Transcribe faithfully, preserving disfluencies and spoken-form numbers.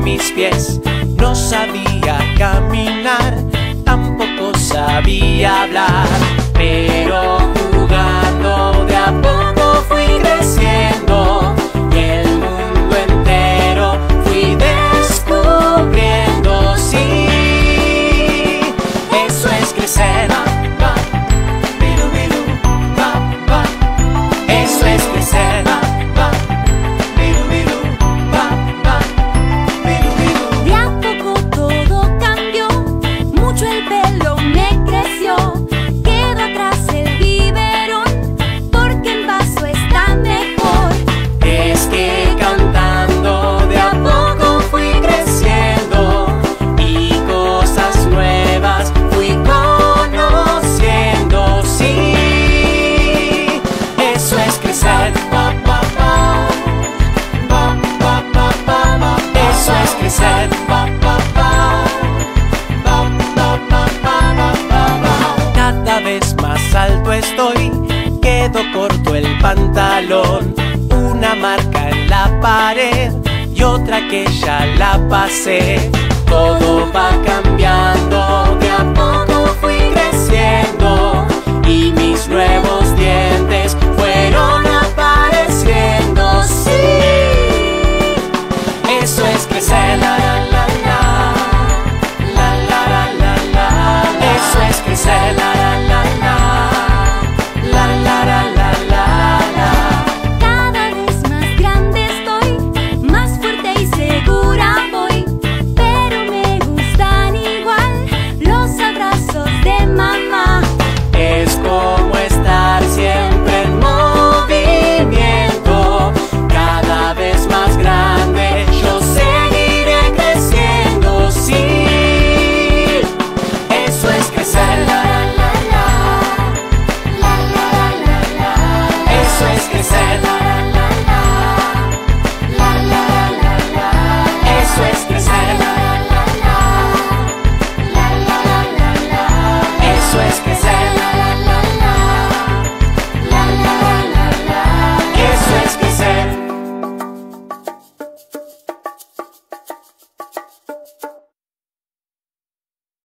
mis pies. No sabía caminar, tampoco sabía hablar, pero jugando de a poco fui creciendo y el mundo entero fui descubriendo. Sí, eso es crecer. Eso es crecer. De a poco todo cambió, mucho el pelo me creció. Quedó atrás el biberón, porque en vaso está mejor. Es que cantando de a poco fui creciendo y cosas nuevas fui conociendo. Sí, eso es crecer. Eso es crecer. Cada vez más alto estoy, quedó corto el pantalón. Una marca en la pared y otra que ya la pasé. Todo va cambiando, de a poco fui creciendo y mis nuevos dientes fueron apareciendo. Sí, eso es crecer. La, la, la, la. La, la, la, la, la. Eso es crecer. La, la, la, la. La, la, la, la, la, la. Cada vez más grande estoy, más fuerte y segura voy. Pero me gustan igual los abrazos de mamá. Es como estar siempre en movimiento. Cada vez más grande yo seguiré creciendo. Sí, eso es crecer. La, la, la, la. La, la, la, la, la. Eso es crecer.